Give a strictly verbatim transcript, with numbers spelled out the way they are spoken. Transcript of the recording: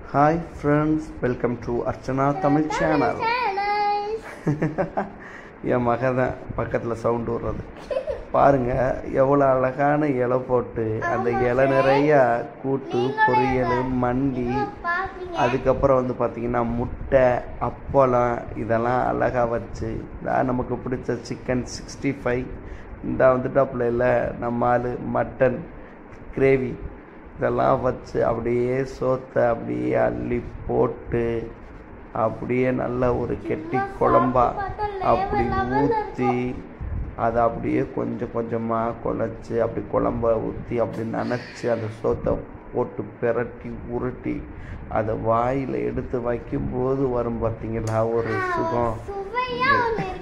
Hi friends, welcome to Archana Tamil channel. என் மக தான் பக்கத்தில் சவுண்டு விடுறது பாருங்கள். எவ்வளோ அழகான இலை போட்டு அந்த இலை நிறையா கூட்டு பொரியல் மண்டி, அதுக்கப்புறம் வந்து பார்த்திங்கன்னா முட்டை அப்பளம் இதெல்லாம் அழகாக வச்சு இதான் நமக்கு பிடிச்ச சிக்கன் சிக்ஸ்டி ஃபைவ் இந்த வந்துட்டாப்புல இல்லை நம்ம ஆள் மட்டன் கிரேவி இதெல்லாம் வச்சு அப்படியே சோத்தை அப்படியே அள்ளி போட்டு அப்படியே நல்ல ஒரு கெட்டி குழம்பா அப்படி ஊற்றி அதை அப்படியே கொஞ்சம் கொஞ்சமாக குழச்சி அப்படி குழம்ப ஊற்றி அப்படி நனைச்சி அந்த சோத்தை போட்டு பிரட்டி உருட்டி அதை வாயில் எடுத்து வைக்கும்போது வரும் பார்த்தீங்களா ஒரு சுகம்.